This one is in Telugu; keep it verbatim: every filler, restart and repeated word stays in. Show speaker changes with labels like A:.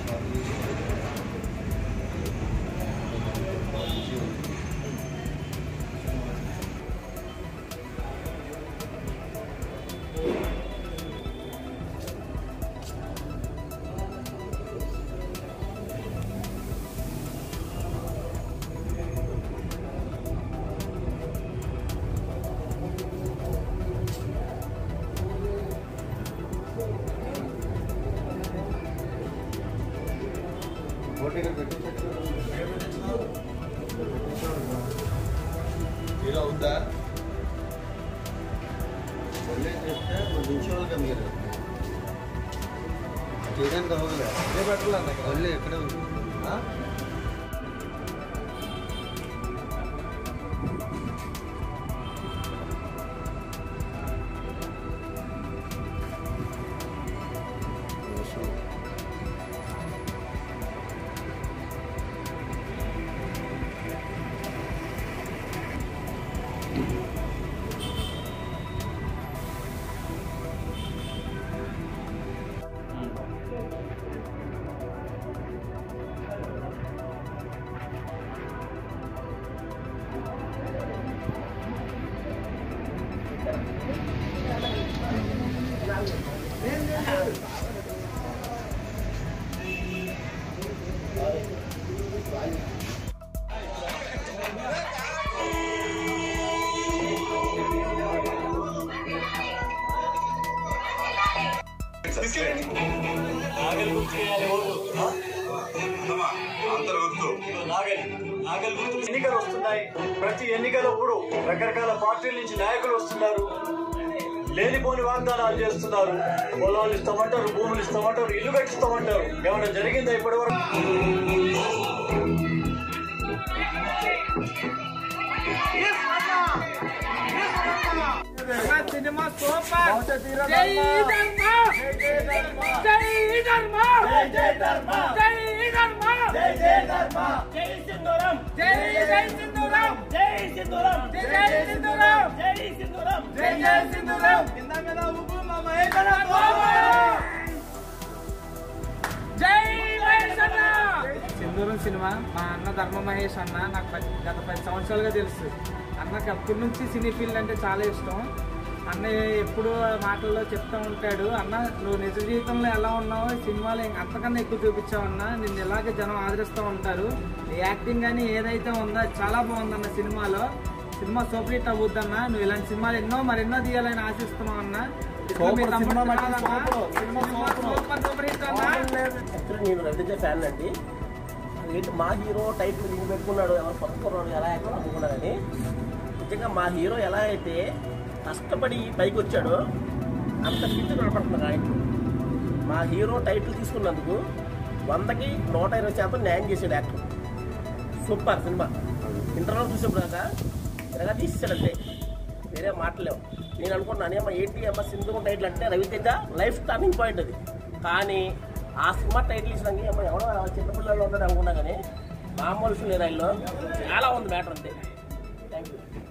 A: ఇలా ఉందా ಒಳ್ಳೆ చేస్తే నిమిషాలు కమ్మిరా చేయడానికి ಹೋಗಲ್ಲ ಅದೇ ಬಟ್ಟಲ್ಲ ಅಂತ ಒಳ್ಳೆ ಎಕಡೆ ಹಾ
B: నాగల్ గుర్తు నాగల్ గుర్తు ఎన్నికలు వస్తున్నాయి. ప్రతి ఎన్నికలప్పుడు రకరకాల పార్టీల నుంచి నాయకులు వస్తున్నారు. లేనిపోని వాగ్దానాలు చేస్తున్నారు. పొలాలు ఇస్తామంటారు, భూములు ఇస్తామంటారు, ఇల్లు కట్టిస్తామంటారు. ఏమైనా జరిగిందా ఇప్పటి వరకు?
C: Cinema super. జై ధర్మ, జై ధర్మ, జై ధర్మ, జై ధర్మ, జై ధర్మ, జై జై ధర్మ, జై సింధూరం, జై జై సింధూరం, జై సింధూరం, జై జై సింధూరం, జై సింధూరం, జై జై సింధూరం. కింద మీద ఉప్పు మా మహేశ్వర బాబా. జై మహేష్ అన్న. సింధూరం సినిమా మా అన్న ధర్మ మహేష్ అన్న నాకు గత పది సంవత్సరాలుగా తెలుసు. అన్నకి అప్పటి నుంచి సినీ ఫీల్డ్ అంటే చాలా ఇష్టం. అన్న ఎప్పుడు మాటల్లో చెప్తూ ఉంటాడు, అన్న నువ్వు నిజ జీవితంలో ఎలా ఉన్నావో సినిమాలో అంతకన్నా ఎక్కువ చూపించావు అన్న, నిన్ను ఇలాగే జనం ఆదరిస్తూ ఉంటారు. యాక్టింగ్ కానీ ఏదైతే ఉందో చాలా బాగుందన్న సినిమాలో. సినిమా సూపర్ హిట్ అవుద్దన్న. నువ్వు ఇలాంటి సినిమాలు ఎన్నో మరెన్నో తీయాలని ఆశిస్తున్నావు అన్న.
D: నేను రవితేజ ఫ్యాన్ అండి. ఏంటి మా హీరో టైటిల్ దీన్ని పెట్టుకున్నాడు, ఎవరు పట్టుకున్నాడు, ఎలా యాక్ట్ అనుకున్నాడని. నిజంగా మా హీరో ఎలా అయితే కష్టపడి పైకి వచ్చాడో అంత ఫిట్ కనపడుతుంది ఆయన. మా హీరో టైటిల్ తీసుకున్నందుకు వందకి నూట ఇరవై శాతం న్యాయం చేసాడు యాక్టర్. Super cinema. ఇంటర్వ్యూ చూసినప్పుడు దాకా తిరగా తీసేసాడంటే వేరే మాటలేవు. నేను అనుకున్నాను ఏమో ఏంటి అమ్మ సింధూరం టైటిల్ అంటే రవితేజ లైఫ్ టర్నింగ్ పాయింట్ అది. కానీ ఆ సినిమా టైటిల్ ఇచ్చినాక ఏమో ఎవడో చిన్నపిల్లలు ఉన్నాడు అనుకున్నా, కానీ మామూలు లేదు. ఆయనలో చాలా ఉంది మ్యాటర్ అంతే. Thank you.